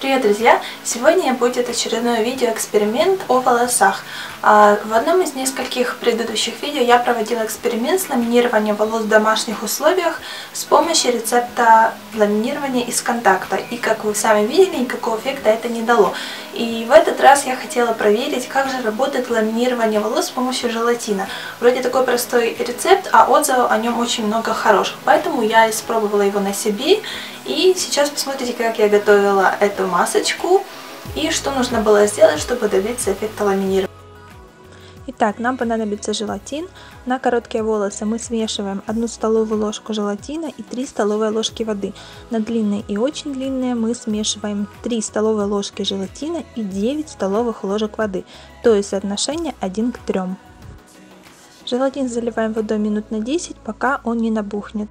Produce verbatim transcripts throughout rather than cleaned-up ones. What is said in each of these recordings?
Привет, друзья! Сегодня будет очередное видео-эксперимент о волосах. В одном из нескольких предыдущих видео я проводила эксперимент с ламинированием волос в домашних условиях с помощью рецепта ламинирования из контакта. И как вы сами видели, никакого эффекта это не дало. И в этот раз я хотела проверить, как же работает ламинирование волос с помощью желатина. Вроде такой простой рецепт, а отзывов о нем очень много хороших. Поэтому я испробовала его на себе. И сейчас посмотрите, как я готовила эту масочку и что нужно было сделать, чтобы добиться эффекта ламинирования. Итак, нам понадобится желатин. На короткие волосы мы смешиваем одну столовую ложку желатина и три столовые ложки воды. На длинные и очень длинные мы смешиваем три столовые ложки желатина и девять столовых ложек воды, то есть соотношение один к трём. Желатин заливаем водой минут на десять, пока он не набухнет.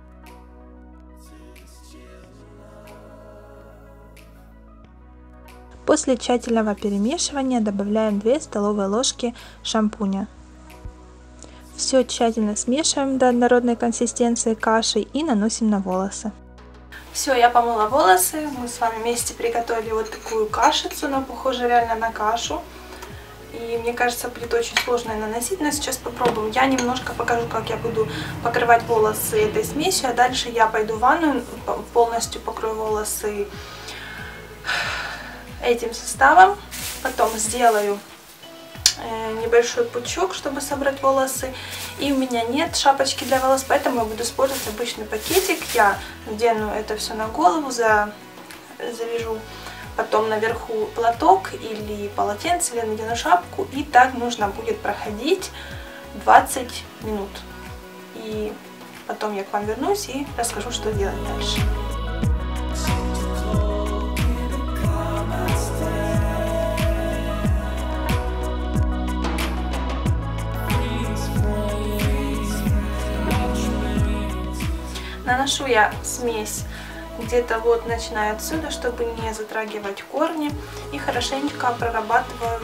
После тщательного перемешивания добавляем две столовые ложки шампуня. Все тщательно смешиваем до однородной консистенции каши и наносим на волосы. Все, я помыла волосы, мы с вами вместе приготовили вот такую кашицу, она похожа реально на кашу. И мне кажется, будет очень сложно наносить, но сейчас попробуем. Я немножко покажу, как я буду покрывать волосы этой смесью, а дальше я пойду в ванную, полностью покрою волосы этим составом, потом сделаю небольшой пучок, чтобы собрать волосы, и у меня нет шапочки для волос, поэтому я буду использовать обычный пакетик. Я надену это все на голову, за, завяжу потом наверху платок или полотенце, или надену шапку, и так нужно будет проходить двадцать минут. И потом я к вам вернусь и расскажу, что делать дальше. Наношу я смесь где-то вот начиная отсюда, чтобы не затрагивать корни, и хорошенько прорабатываю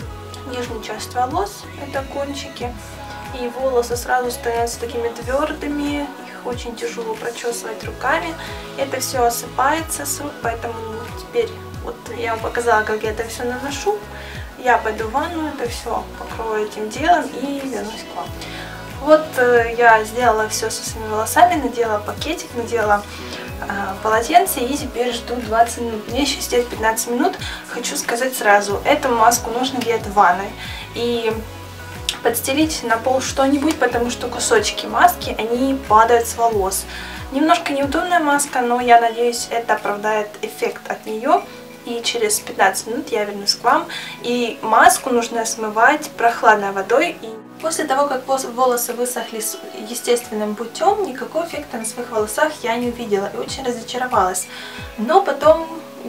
нижнюю часть волос, это кончики, и волосы сразу становятся такими твердыми, их очень тяжело прочесывать руками, это все осыпается с рук, поэтому теперь вот я вам показала, как я это все наношу, я пойду в ванну, это все покрою этим делом и вернусь к вам. Вот э, я сделала все со своими волосами, надела пакетик, надела э, полотенце и теперь жду двадцать минут. Мне еще сидеть пятнадцать минут. Хочу сказать сразу, эту маску нужно делать в ванной и подстелить на пол что-нибудь, потому что кусочки маски, они падают с волос. Немножко неудобная маска, но я надеюсь, это оправдает эффект от нее. И через пятнадцать минут я вернусь к вам. И маску нужно смывать прохладной водой. И после того, как волосы высохли естественным путем, никакого эффекта на своих волосах я не увидела и очень разочаровалась. Но потом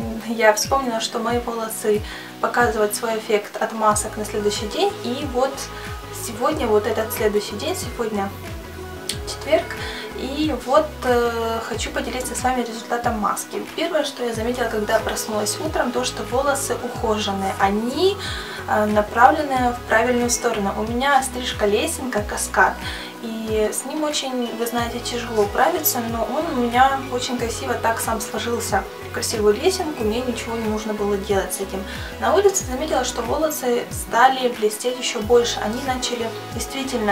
я вспомнила, что мои волосы показывают свой эффект от масок на следующий день. И вот сегодня, вот этот следующий день, сегодня четверг. И вот э, хочу поделиться с вами результатом маски. Первое, что я заметила, когда проснулась утром, то, что волосы ухоженные. Они э, направлены в правильную сторону. У меня стрижка лесенка, каскад. И с ним очень, вы знаете, тяжело управиться, но он у меня очень красиво так сам сложился в красивую лесенку. Мне ничего не нужно было делать с этим. На улице заметила, что волосы стали блестеть еще больше. Они начали действительно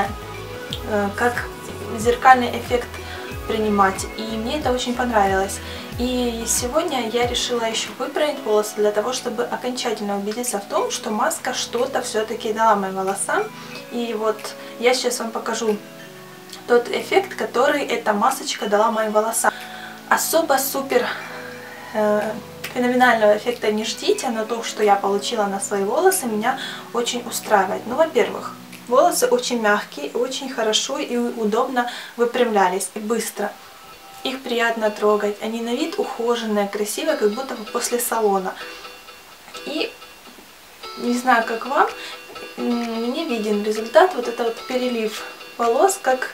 э, как зеркальный эффект принимать, и мне это очень понравилось. И сегодня я решила еще выправить волосы для того, чтобы окончательно убедиться в том, что маска что-то все-таки дала моим волосам. И вот я сейчас вам покажу тот эффект, который эта масочка дала моим волосам. Особо супер э, феноменального эффекта не ждите, но то, что я получила на свои волосы, меня очень устраивает. Ну, во-первых, волосы очень мягкие, очень хорошо и удобно выпрямлялись, и быстро. Их приятно трогать, они на вид ухоженные, красивые, как будто бы после салона. И не знаю, как вам, мне виден результат, вот это вот перелив волос, как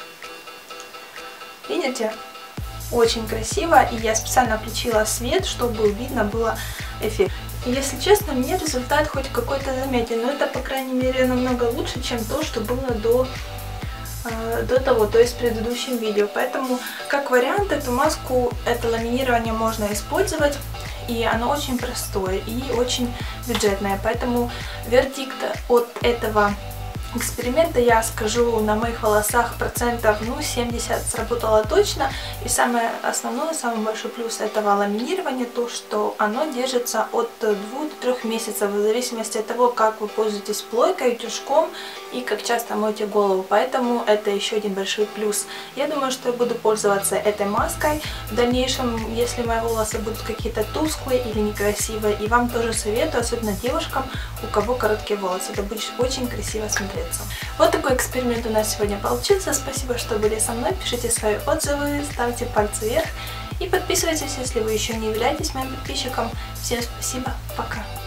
видите, очень красиво. И я специально включила свет, чтобы видно было эффект. И если честно, мне результат хоть какой-то заметен, но это, по крайней мере, намного лучше, чем то, что было до, э, до того, то есть в предыдущем видео. Поэтому, как вариант, эту маску, это ламинирование можно использовать. и оно очень простое и очень бюджетное. Поэтому вердикт от этого эксперимента я скажу: на моих волосах процентов ну семьдесят сработало точно. И самое основное, самый большой плюс этого ламинирования, то что оно держится от двух до трёх месяцев, в зависимости от того, как вы пользуетесь плойкой, утюжком и как часто моете голову. Поэтому это еще один большой плюс. Я думаю, что я буду пользоваться этой маской в дальнейшем, если мои волосы будут какие-то тусклые или некрасивые. И вам тоже советую, особенно девушкам, у кого короткие волосы. Это будет очень красиво смотреться. Вот такой эксперимент у нас сегодня получился. Спасибо, что были со мной. Пишите свои отзывы, ставьте пальцы вверх и подписывайтесь, если вы еще не являетесь моим подписчиком. Всем спасибо, пока!